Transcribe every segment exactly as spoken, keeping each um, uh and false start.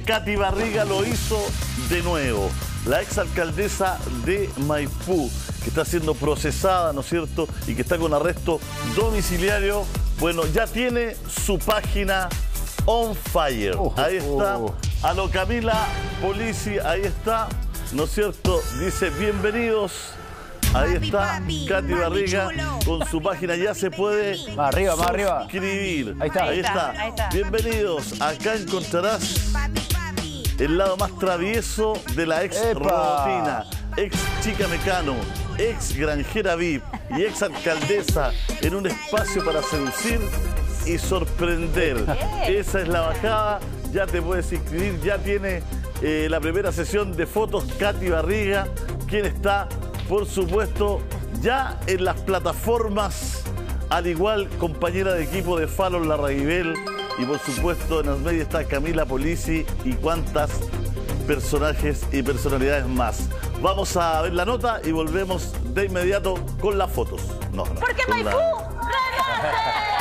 Katy Barriga lo hizo de nuevo. La exalcaldesa de Maipú, que está siendo procesada, ¿no es cierto? Y que está con arresto domiciliario, bueno, ya tiene su página on fire. Oh, ahí está. oh. A lo Camila Polisi, ahí está, ¿no es cierto? Dice, bienvenidos. Ahí Papi, está papi, Katy papi Barriga chulo. con su página. Ya se puede Más arriba, más arriba. suscribir. Ahí está. Ahí está. Ahí está. Bienvenidos. Acá encontrarás Papi, papi. el lado más travieso de la ex ¡Epa! robotina, ex chica mecano, ex granjera V I P y ex alcaldesa en un espacio para seducir y sorprender. Esa es la bajada. Ya te puedes inscribir. Ya tiene eh, la primera sesión de fotos Katy Barriga, quien está, por supuesto, ya en las plataformas, al igual compañera de equipo de Fallon Larraguibel, y por supuesto en los medios está Camila Polisi y cuantas personajes y personalidades más. Vamos a ver la nota y volvemos de inmediato con las fotos. No, no, Porque con Maipú la- renace.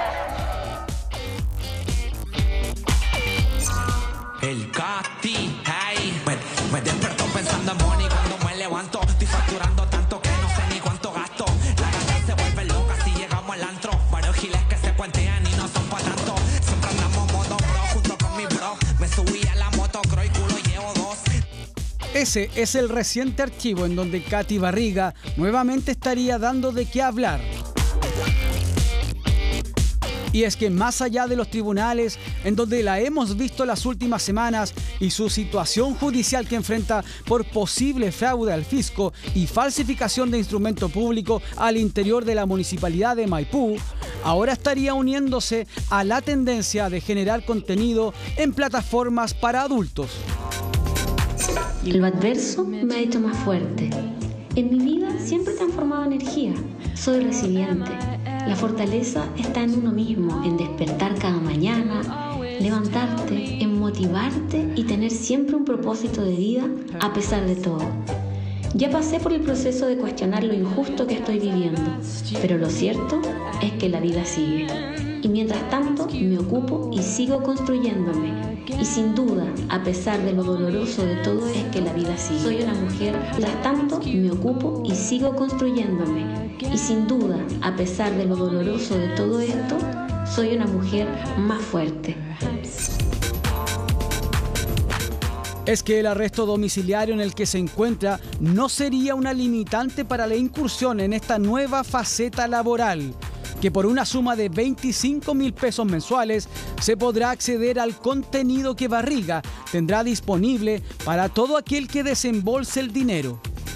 El Katy, hey, me, me despertó pensando en money cuando me levanto. Estoy facturando tanto que no sé ni cuánto gasto. La gata se vuelve loca si llegamos al antro. Varios giles que se cuentean y no son pa' tanto. Siempre andamos modo bro junto con mi bro. Me subí a la moto, croy culo llevo dos. Ese es el reciente archivo en donde Katy Barriga nuevamente estaría dando de qué hablar. Y es que más allá de los tribunales, en donde la hemos visto las últimas semanas, y su situación judicial que enfrenta por posible fraude al fisco y falsificación de instrumento público al interior de la municipalidad de Maipú, ahora estaría uniéndose a la tendencia de generar contenido en plataformas para adultos. Lo adverso me ha hecho más fuerte. En mi vida siempre he transformado energía. Soy resiliente. La fortaleza está en uno mismo, en despertar cada mañana, levantarte, en motivarte y tener siempre un propósito de vida a pesar de todo. Ya pasé por el proceso de cuestionar lo injusto que estoy viviendo, pero lo cierto es que la vida sigue. Y mientras tanto me ocupo y sigo construyéndome. Y sin duda, a pesar de lo doloroso de todo, es que la vida sigue. Soy una mujer, mientras tanto me ocupo y sigo construyéndome. Y sin duda, a pesar de lo doloroso de todo esto, soy una mujer más fuerte. Es que el arresto domiciliario en el que se encuentra no sería una limitante para la incursión en esta nueva faceta laboral, que por una suma de veinticinco mil pesos mensuales se podrá acceder al contenido que Barriga tendrá disponible para todo aquel que desembolse el dinero.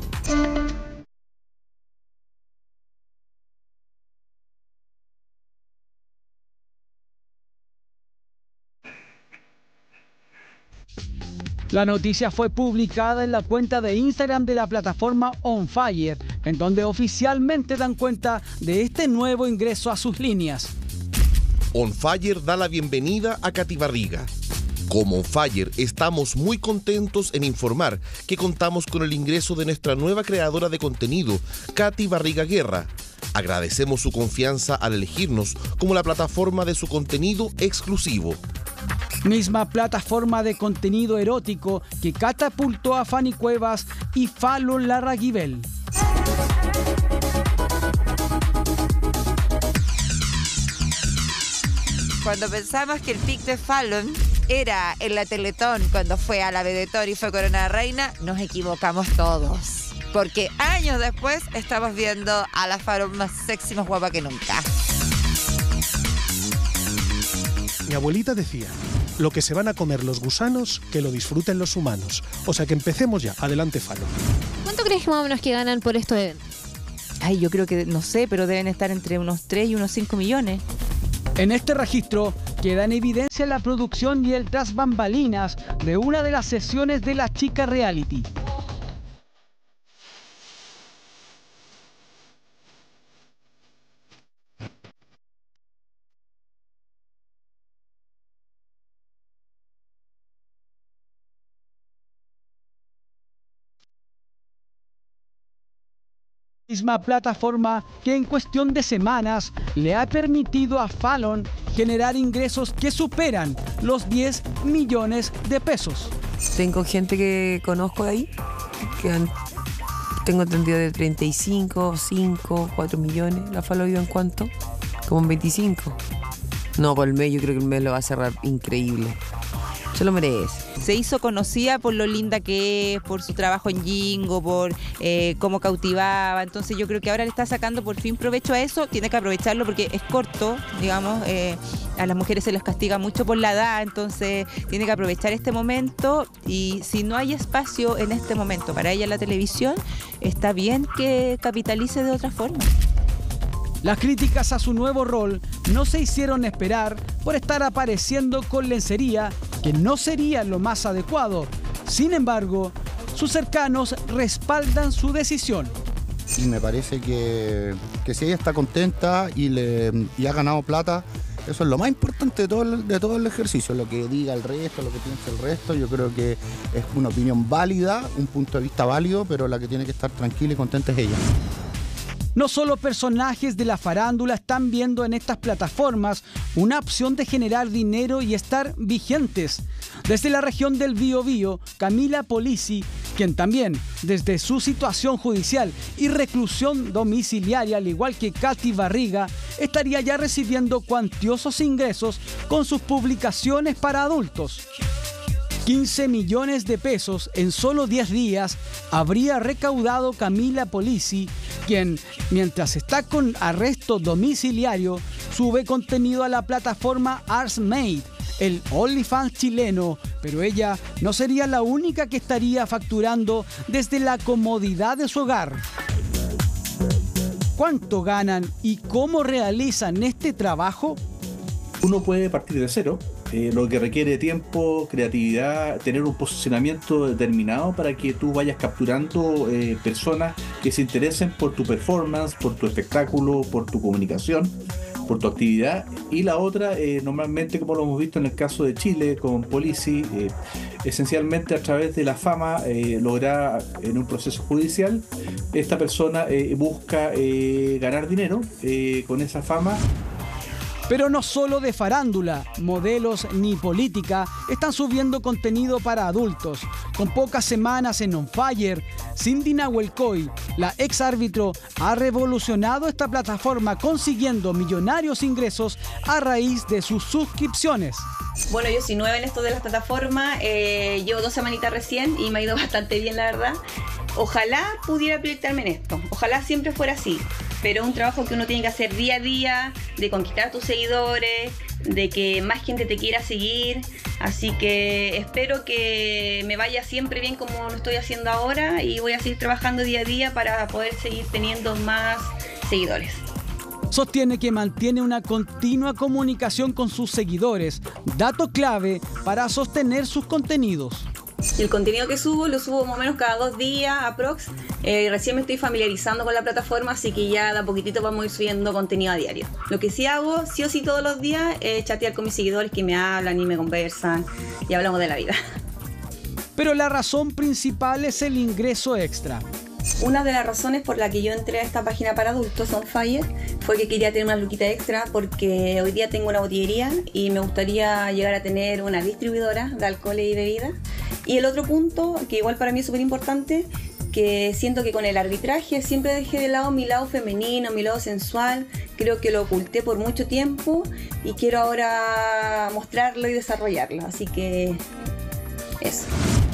La noticia fue publicada en la cuenta de Instagram de la plataforma On Fire, en donde oficialmente dan cuenta de este nuevo ingreso a sus líneas. On Fire da la bienvenida a Katy Barriga. Como On Fire estamos muy contentos en informar que contamos con el ingreso de nuestra nueva creadora de contenido, Katy Barriga Guerra. Agradecemos su confianza al elegirnos como la plataforma de su contenido exclusivo. Misma plataforma de contenido erótico que catapultó a Fanny Cuevas y Fallon Larraguibel. Cuando pensamos que el pic de Fallon era en la Teletón cuando fue a la Vedetón y fue Corona Reina, nos equivocamos todos. Porque años después estamos viendo a la Fallon más sexy, más guapa que nunca. Mi abuelita decía, lo que se van a comer los gusanos, que lo disfruten los humanos. O sea que empecemos ya. Adelante, Fallon. ¿Cuánto crees que más o menos que ganan por estos eventos? Ay, yo creo que, no sé, pero deben estar entre unos tres y unos cinco millones. En este registro queda en evidencia la producción y el tras bambalinas de una de las sesiones de La Chica Reality. Misma plataforma que en cuestión de semanas le ha permitido a Fallon generar ingresos que superan los diez millones de pesos. Tengo gente que conozco de ahí, que han, tengo entendido de treinta y cinco, cinco, cuatro millones. ¿La Fallon en cuánto? Como en veinticinco. No, por el mes yo creo que el mes lo va a cerrar increíble. Se lo merece. Se hizo conocida por lo linda que es, por su trabajo en Jingo, por eh, cómo cautivaba. Entonces yo creo que ahora le está sacando por fin provecho a eso. Tiene que aprovecharlo porque es corto, digamos. Eh, a las mujeres se les castiga mucho por la edad, entonces tiene que aprovechar este momento. Y si no hay espacio en este momento para ella en la televisión, está bien que capitalice de otra forma. Las críticas a su nuevo rol no se hicieron esperar por estar apareciendo con lencería, que no sería lo más adecuado. Sin embargo, sus cercanos respaldan su decisión. Y me parece que, que si ella está contenta y, le, y ha ganado plata, eso es lo más importante de todo, el, de todo el ejercicio. Lo que diga el resto, lo que piense el resto, yo creo que es una opinión válida, un punto de vista válido, pero la que tiene que estar tranquila y contenta es ella. No solo personajes de la farándula están viendo en estas plataformas una opción de generar dinero y estar vigentes. Desde la región del Biobío, Camila Polisi, quien también, desde su situación judicial y reclusión domiciliaria, al igual que Katy Barriga, estaría ya recibiendo cuantiosos ingresos con sus publicaciones para adultos. quince millones de pesos en solo diez días habría recaudado Camila Polisi, quien, mientras está con arresto domiciliario, sube contenido a la plataforma ArtsMate, el OnlyFans chileno, pero ella no sería la única que estaría facturando desde la comodidad de su hogar. ¿Cuánto ganan y cómo realizan este trabajo? Uno puede partir de cero. Eh, lo que requiere tiempo, creatividad, tener un posicionamiento determinado para que tú vayas capturando eh, personas que se interesen por tu performance, por tu espectáculo, por tu comunicación, por tu actividad. Y la otra, eh, normalmente, como lo hemos visto en el caso de Chile con Polisi, eh, esencialmente a través de la fama eh, lograr en un proceso judicial, esta persona eh, busca eh, ganar dinero eh, con esa fama. Pero no solo de farándula, modelos ni política están subiendo contenido para adultos. Con pocas semanas en On Fire, Cindy Nahuelcoy, la ex árbitro, ha revolucionado esta plataforma consiguiendo millonarios ingresos a raíz de sus suscripciones. Bueno, yo soy nueva en esto de las plataformas, eh, llevo dos semanitas recién y me ha ido bastante bien, la verdad. Ojalá pudiera proyectarme en esto, ojalá siempre fuera así, pero es un trabajo que uno tiene que hacer día a día, de conquistar a tus seguidores, de que más gente te quiera seguir, así que espero que me vaya siempre bien como lo estoy haciendo ahora y voy a seguir trabajando día a día para poder seguir teniendo más seguidores. Sostiene que mantiene una continua comunicación con sus seguidores, dato clave para sostener sus contenidos. Y el contenido que subo, lo subo más o menos cada dos días, aprox. Eh, recién me estoy familiarizando con la plataforma, así que ya de a poquitito vamos a ir subiendo contenido a diario. Lo que sí hago, sí o sí todos los días, es chatear con mis seguidores que me hablan y me conversan y hablamos de la vida. Pero la razón principal es el ingreso extra. Una de las razones por la que yo entré a esta página para adultos, On Fire, fue que quería tener una luquita extra porque hoy día tengo una botillería y me gustaría llegar a tener una distribuidora de alcohol y bebidas. Y el otro punto, que igual para mí es súper importante, que siento que con el arbitraje siempre dejé de lado mi lado femenino, mi lado sensual. Creo que lo oculté por mucho tiempo y quiero ahora mostrarlo y desarrollarlo. Así que eso.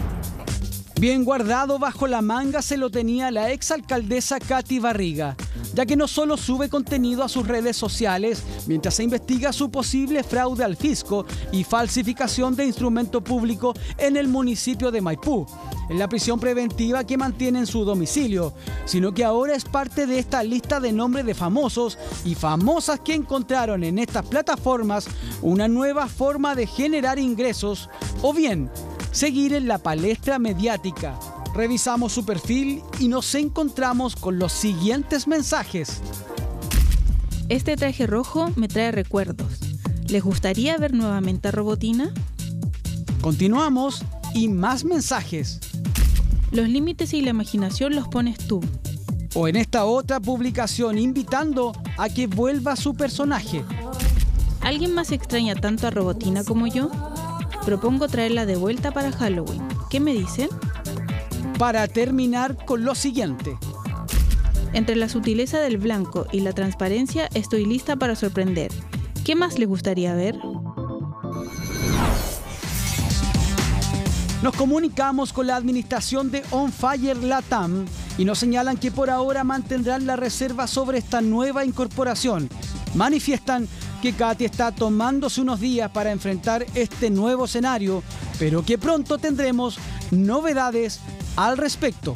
Bien guardado bajo la manga se lo tenía la exalcaldesa Katy Barriga, ya que no solo sube contenido a sus redes sociales mientras se investiga su posible fraude al fisco y falsificación de instrumento público en el municipio de Maipú, en la prisión preventiva que mantiene en su domicilio, sino que ahora es parte de esta lista de nombres de famosos y famosas que encontraron en estas plataformas una nueva forma de generar ingresos o bien seguir en la palestra mediática. Revisamos su perfil y nos encontramos con los siguientes mensajes. Este traje rojo me trae recuerdos. ¿Les gustaría ver nuevamente a Robotina? Continuamos y más mensajes. Los límites y la imaginación los pones tú. O en esta otra publicación invitando a que vuelva su personaje. ¿Alguien más extraña tanto a Robotina como yo? Propongo traerla de vuelta para Halloween. ¿Qué me dicen? Para terminar con lo siguiente. Entre la sutileza del blanco y la transparencia estoy lista para sorprender. ¿Qué más les gustaría ver? Nos comunicamos con la administración de On Fire Latam y nos señalan que por ahora mantendrán la reserva sobre esta nueva incorporación. Manifiestan que Katy está tomándose unos días para enfrentar este nuevo escenario, pero que pronto tendremos novedades al respecto.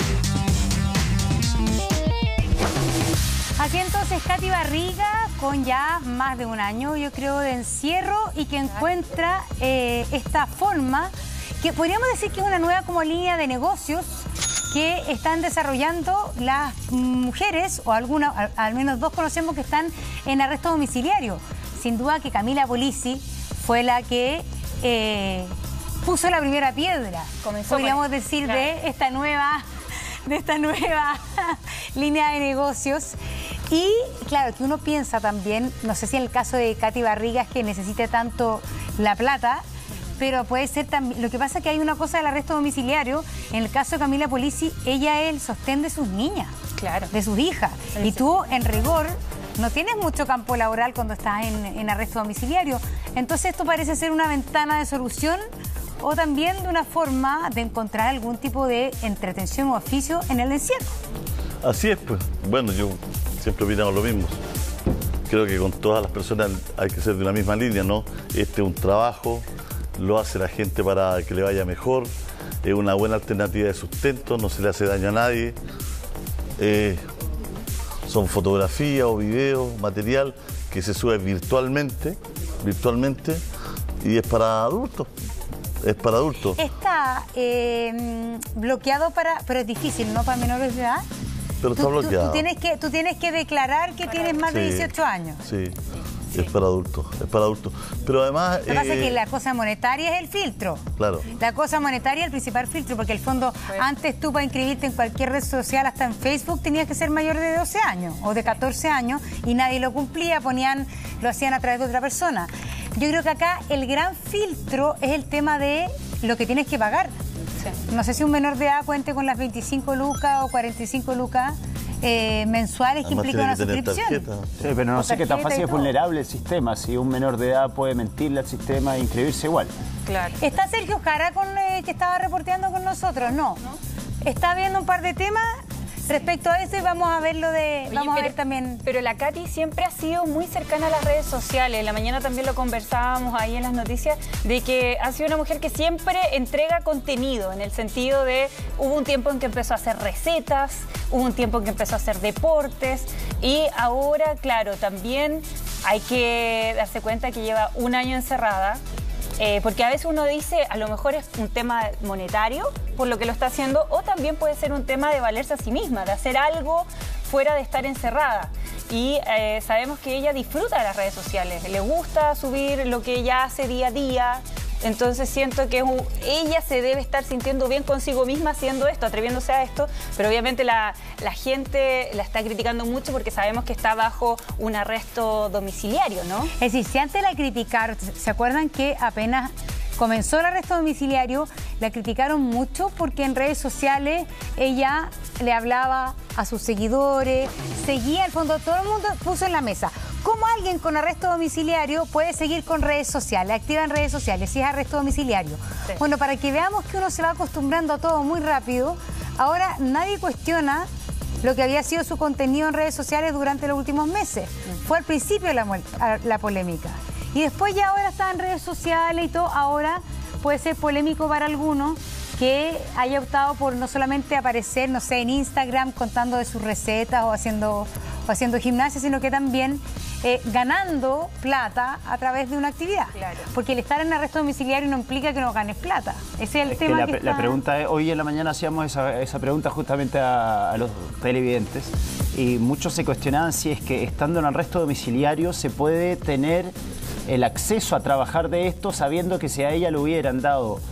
Así entonces Katy Barriga, con ya más de un año, yo creo, de encierro y que encuentra eh, esta forma, que podríamos decir que es una nueva como línea de negocios que están desarrollando las mujeres, o algunas, al, al menos dos conocemos que están en arresto domiciliario. Sin duda que Camila Polisi fue la que eh, puso la primera piedra, Comenzó podríamos con... decir, claro. de esta nueva, de esta nueva línea de negocios. Y claro, que uno piensa también, no sé si en el caso de Katy Barriga es que necesite tanto la plata, pero puede ser también. Lo que pasa es que hay una cosa del arresto domiciliario. En el caso de Camila Polisi, ella es el sostén de sus niñas, claro, de sus hijas. Sí, y tú, en rigor, no tienes mucho campo laboral cuando estás en, en arresto domiciliario. Entonces esto parece ser una ventana de solución o también de una forma de encontrar algún tipo de entretención o oficio en el encierro. Así es, pues. Bueno, yo siempre opinamos lo mismo. Creo que con todas las personas hay que ser de una misma línea, ¿no? Este es un trabajo, lo hace la gente para que le vaya mejor, es una buena alternativa de sustento, no se le hace daño a nadie. Eh, son fotografías o videos, material que se sube virtualmente, virtualmente y es para adultos. Es para adultos. Está eh, bloqueado para, pero es difícil, ¿no? Para menores de edad. Pero está tú, bloqueado. Tú, tú, tienes que, tú tienes que declarar que tienes más de dieciocho años. Sí, sí, es para adultos, es para adultos. Pero además... Lo que eh, pasa es que la cosa monetaria es el filtro. Claro. La cosa monetaria es el principal filtro, porque el fondo, pues, antes tú para inscribirte en cualquier red social, hasta en Facebook, tenías que ser mayor de doce años o de catorce años y nadie lo cumplía, ponían, lo hacían a través de otra persona. Yo creo que acá el gran filtro es el tema de lo que tienes que pagar. Sí. No sé si un menor de edad cuente con las veinticinco lucas o cuarenta y cinco lucas eh, mensuales que implica una suscripción. Sí, pero no sé qué tan fácil es vulnerable el sistema, si un menor de edad puede mentirle al sistema e inscribirse igual. Claro. ¿Está Sergio Jara con, eh, que estaba reporteando con nosotros? No. ¿No? Está viendo un par de temas respecto a eso y vamos a ver lo de... Oye, vamos pero, a ver también... Pero la Katy siempre ha sido muy cercana a las redes sociales. En la mañana también lo conversábamos ahí en las noticias, de que ha sido una mujer que siempre entrega contenido, en el sentido de... Hubo un tiempo en que empezó a hacer recetas, hubo un tiempo en que empezó a hacer deportes y ahora, claro, también hay que darse cuenta que lleva un año encerrada. Eh, porque a veces uno dice, a lo mejor es un tema monetario por lo que lo está haciendo, o también puede ser un tema de valerse a sí misma, de hacer algo fuera de estar encerrada. Y eh, sabemos que ella disfruta de las redes sociales, le gusta subir lo que ella hace día a día. Entonces siento que ella se debe estar sintiendo bien consigo misma haciendo esto, atreviéndose a esto, pero obviamente la, la gente la está criticando mucho porque sabemos que está bajo un arresto domiciliario, ¿no? Es decir, si antes la criticaron, ¿se acuerdan que apenas comenzó el arresto domiciliario, la criticaron mucho porque en redes sociales ella le hablaba a sus seguidores, seguía al fondo, todo el mundo puso en la mesa cómo alguien con arresto domiciliario puede seguir con redes sociales, activa en redes sociales, si es arresto domiciliario? Sí. Bueno, para que veamos que uno se va acostumbrando a todo muy rápido, ahora nadie cuestiona lo que había sido su contenido en redes sociales durante los últimos meses. Mm. Fue al principio la, la polémica. Y después ya ahora está en redes sociales y todo, ahora puede ser polémico para algunos que haya optado por no solamente aparecer, no sé, en Instagram contando de sus recetas o haciendo, o haciendo gimnasia, sino que también eh, ganando plata a través de una actividad. Claro. Porque el estar en arresto domiciliario no implica que no ganes plata. Ese es el es tema que, la, que está... La pregunta es, hoy en la mañana hacíamos esa, esa pregunta justamente a, a los televidentes y muchos se cuestionaban si es que estando en arresto domiciliario se puede tener el acceso a trabajar de esto sabiendo que si a ella le hubieran dado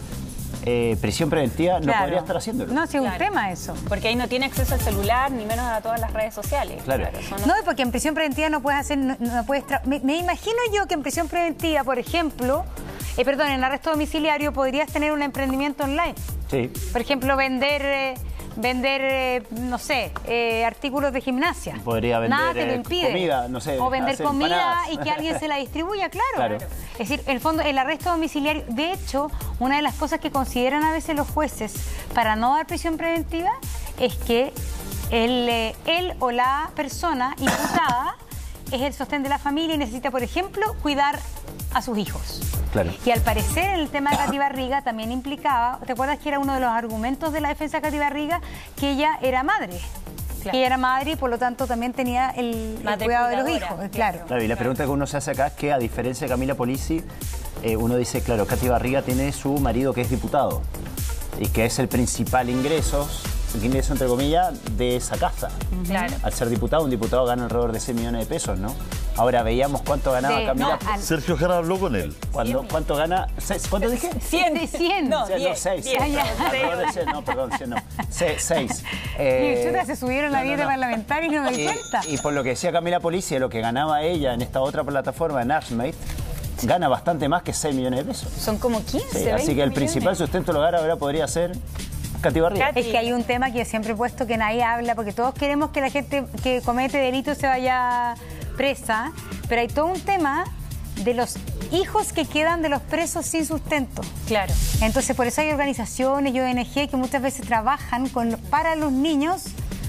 eh, prisión preventiva, no Claro. podría estar haciéndolo. No, sí, es un Claro. tema eso. Porque ahí no tiene acceso al celular, ni menos a todas las redes sociales. Claro. eso No, porque en prisión preventiva no puedes hacer, no, no puedes tra- me, me imagino yo que en prisión preventiva, por ejemplo, eh, perdón, en arresto domiciliario podrías tener un emprendimiento online. Sí. Por ejemplo, vender, eh, vender, eh, no sé, eh, artículos de gimnasia. Podría vender Nada te lo eh, impide. comida, no sé. O vender hacer comida empanadas. y que alguien se la distribuya, claro. Claro. Es decir, en el fondo, el arresto domiciliario, de hecho, una de las cosas que consideran a veces los jueces para no dar prisión preventiva es que el, eh, él o la persona imputada es el sostén de la familia y necesita, por ejemplo, cuidar a sus hijos. Claro. Y al parecer el tema de Katy Barriga también implicaba, ¿te acuerdas que era uno de los argumentos de la defensa de Katy Barriga? Que ella era madre. Claro. Que ella era madre y por lo tanto también tenía el, el Madre cuidado de los cuidadora, hijos, claro. claro. Claro, y la pregunta que uno se hace acá es que, a diferencia de Camila Polisi, eh, uno dice, claro, Katy Barriga tiene su marido que es diputado y que es el principal ingreso, ingreso entre comillas, de esa casa. Claro. Al ser diputado, un diputado gana alrededor de seis millones de pesos, ¿no? Ahora veíamos cuánto ganaba De- Camila. no, al- Sergio Jara habló con él. Cuando, ¿Cuánto gana? Seis, ¿Cuánto dije? cien. De cien. No, O sea, no, diez, seis. diez. Ah, ya. Alrededor de cien, no, perdón, cien no. Se- seis. Y Eh, chuta, se subieron la no, no, dieta no. parlamentaria y no me di Y, cuenta. y por lo que decía Camila Polisi, de lo que ganaba ella en esta otra plataforma, en Archmate, gana bastante más que seis millones de pesos. Son como quince, Sí, veinte así que el millones. principal sustento del hogar ahora podría ser Katy Barriga. Katy. Es que hay un tema que yo siempre he puesto que nadie habla, porque todos queremos que la gente que comete delitos se vaya presa, pero hay todo un tema de los hijos que quedan de los presos sin sustento. Claro. Entonces, por eso hay organizaciones y O N G que muchas veces trabajan con, para los niños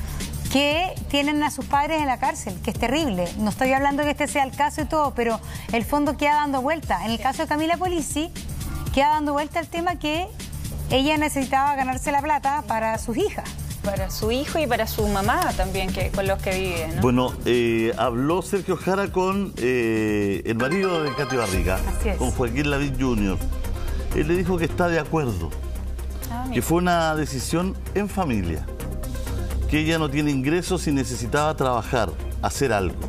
que tienen a sus padres en la cárcel, que es terrible. No estoy hablando que este sea el caso y todo, pero el fondo queda dando vuelta. En el caso de Camila Polisi, queda dando vuelta el tema que ella necesitaba ganarse la plata para sus hijas. Para su hijo y para su mamá también, que con los que vive, ¿no? Bueno, eh, habló Sergio Jara con eh, el marido de Katy Barriga, Así es. con Joaquín Lavín junior Él le dijo que está de acuerdo, Ah, mira. que fue una decisión en familia, que ella no tiene ingresos y necesitaba trabajar, hacer algo.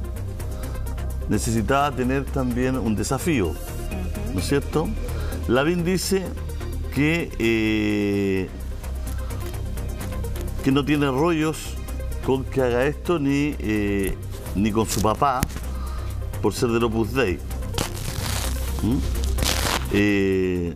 Necesitaba tener también un desafío, ¿no es cierto? Lavín dice que, eh, que no tiene rollos con que haga esto ni, eh, ni con su papá por ser del Opus Dei. ¿Mm? Eh,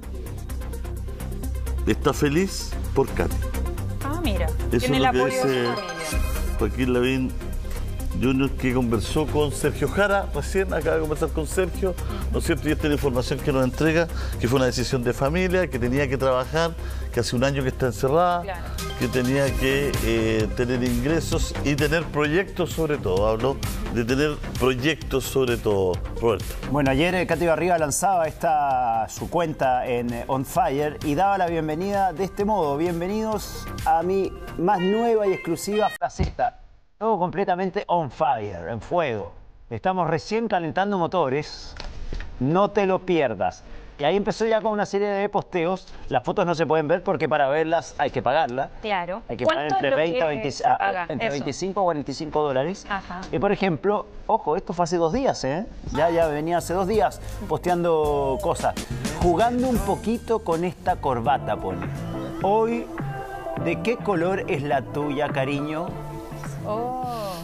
está feliz por Katy. Ah, mira. Eso Tiene es el lo que apoyo de su dice familia. Joaquín Lavín junior, que conversó con Sergio Jara recién, acaba de conversar con Sergio, ¿no es cierto? Y esta es la información que nos entrega, que fue una decisión de familia, que tenía que trabajar, que hace un año que está encerrada, Claro. que tenía que eh, tener ingresos y tener proyectos sobre todo. Hablo de tener proyectos sobre todo, Roberto. Bueno, ayer eh, Katy Barriga lanzaba esta, su cuenta en eh, On Fire y daba la bienvenida de este modo. Bienvenidos a mi más nueva y exclusiva faceta. Todo completamente on fire, en fuego. Estamos recién calentando motores. No te lo pierdas. Y ahí empezó ya con una serie de posteos. Las fotos no se pueden ver porque para verlas hay que pagarla. Claro. Hay que pagar ¿Cuánto entre, es lo veinte, a que veinte, se a- paga? entre Eso. veinticinco a cuarenta y cinco dólares. Ajá. Y por ejemplo, ojo, esto fue hace dos días, ¿eh? Ya, ya venía hace dos días posteando cosas. Jugando un poquito con esta corbata, pone. Hoy, ¿de qué color es la tuya, cariño? Oh.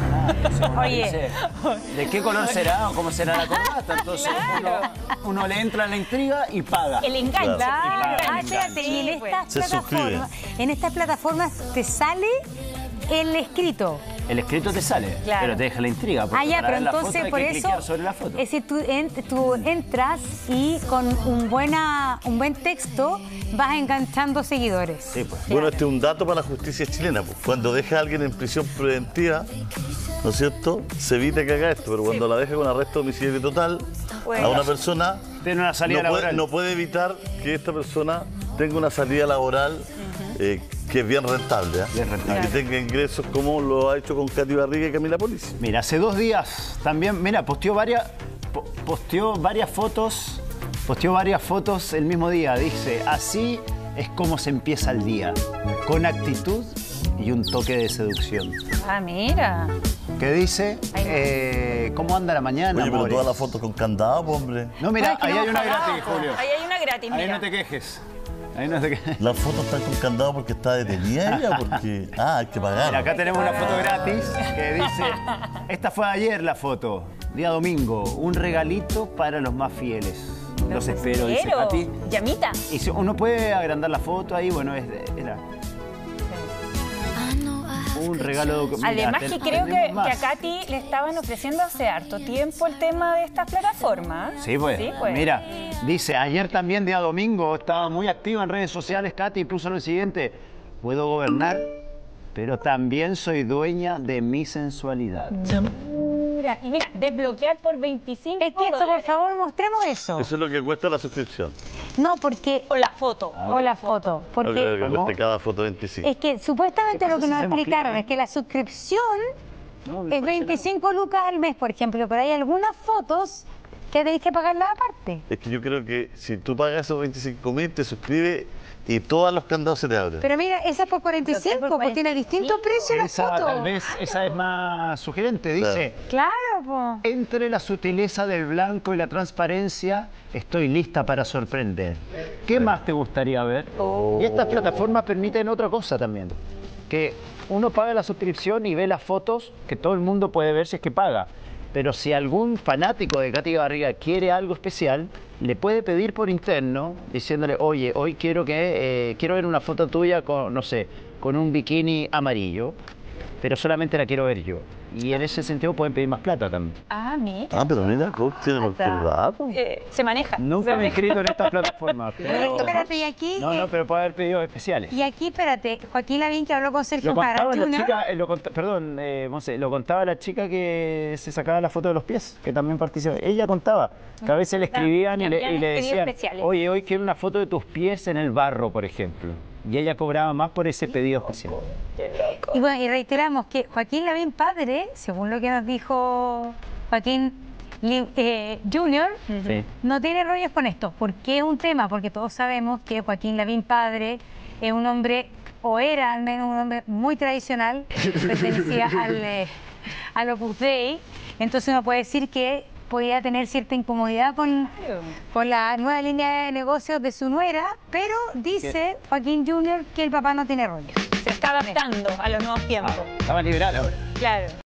Uno Oye. dice, ¿de qué color será o cómo será la corbata? Entonces uno, uno le entra en la intriga y paga. El enganche. Claro. Claro, El ah, enganche. espérate, y en Sí, pues. estas Se plataformas, en estas plataformas te sale el escrito. El escrito te sale, Claro. pero te deja la intriga. Porque Ah, ya, para pero ver la foto entonces hay por que eso, cliquear sobre la foto. es decir, tú, en- tú entras y con un, buena, un buen texto vas enganchando seguidores. Sí, pues. Bueno, este es un dato para la justicia chilena. Pues. Cuando deja a alguien en prisión preventiva, ¿no es cierto? Se evita que haga esto, pero cuando la deja con arresto domiciliario total Bueno. a una persona, Tiene una salida no, puede, laboral. no puede evitar que esta persona tenga una salida laboral eh, que es bien rentable, ¿eh? Bien rentable. Y que tenga ingresos como lo ha hecho con Katy Barriga y Camila Polisi. Mira, hace dos días también, mira, posteó varias, po- posteó varias fotos, posteó varias fotos el mismo día. Dice, así es como se empieza el día, con actitud y un toque de seducción. Ah, mira. ¿Qué dice? Eh, ¿Cómo anda la mañana, Oye, pero amores? todas las fotos con candado, pues, hombre. No, mira, No, es que ahí no hay una hemos gratis, pagado, Julio. Ahí hay una gratis, Ahí mira. no te quejes. Ahí no sé qué. ¿La foto está con candado porque está detenida ella? Porque... Ah, hay que pagar. Mira, acá tenemos una foto gratis que dice, esta fue ayer la foto, día domingo, un regalito para los más fieles. Los espero, dice Katy. Llamita. Y si uno puede agrandar la foto ahí, bueno, es, es la... Un regalo... Mira, Además que ten- creo que, tenemos que a más. Katy le estaban ofreciendo hace harto tiempo el tema de estas plataformas. Sí, pues. Mira, dice, ayer también, día domingo, estaba muy activa en redes sociales, Katy, puso lo siguiente, puedo gobernar, pero también soy dueña de mi sensualidad. Mira, y mira, desbloquear por veinticinco Es que eso, por favor, mostremos eso. Eso es lo que cuesta la suscripción. No, porque... O la foto. O la foto. Lo que, Porque lo que cuesta cada foto veinticinco. es que supuestamente lo que nos explicaron es que la suscripción es veinticinco lucas al mes, por ejemplo, pero hay algunas fotos que tenéis que pagarlas aparte. Es que yo creo que si tú pagas esos veinticinco mil, te suscribes y todos los candados se te abren. Pero mira, esa es por cuarenta y cinco, porque tiene distintos precios la Esa, foto. tal vez, esa es más sugerente, dice. Claro, po. Entre la sutileza del blanco y la transparencia, estoy lista para sorprender. ¿Qué más te gustaría ver? Y estas plataformas permiten otra cosa también. Que uno paga la suscripción y ve las fotos que todo el mundo puede ver si es que paga. Pero si algún fanático de Katy Barriga quiere algo especial, le puede pedir por interno, diciéndole, oye, hoy quiero que eh, quiero ver una foto tuya con, no sé, con un bikini amarillo, pero solamente la quiero ver yo. Y en ese sentido pueden pedir más plata también. Ah, mira. Ah, pero mira, Coach tiene cualquier dato. Eh, se maneja. Nunca me he inscrito en estas plataformas. Pero... Espérate, y aquí... No, no, pero puede haber pedidos especiales. Y aquí, espérate, Joaquín Lavín que habló con Sergio Lo Jara contaba la Junior. chica, eh, lo cont- perdón, eh, Monse, lo contaba la chica que se sacaba la foto de los pies, que también participó. Ella contaba que a veces le escribían y le, y le Pedidos decían, especiales. oye, hoy quiero una foto de tus pies en el barro, por ejemplo. Y ella cobraba más por ese pedido especial. Y bueno, y reiteramos que Joaquín Lavín padre, según lo que nos dijo Joaquín Li- eh, Junior, Sí. no tiene rollos con esto. ¿Por qué es un tema? Porque todos sabemos que Joaquín Lavín padre es un hombre, o era al menos un hombre muy tradicional, pertenecía al, eh, al Opus Dei. Entonces uno puede decir que podía tener cierta incomodidad con, con la nueva línea de negocios de su nuera, pero dice Joaquín Junior que el papá no tiene rollos. Se está adaptando a los nuevos tiempos. Estaba liberal ahora. Claro.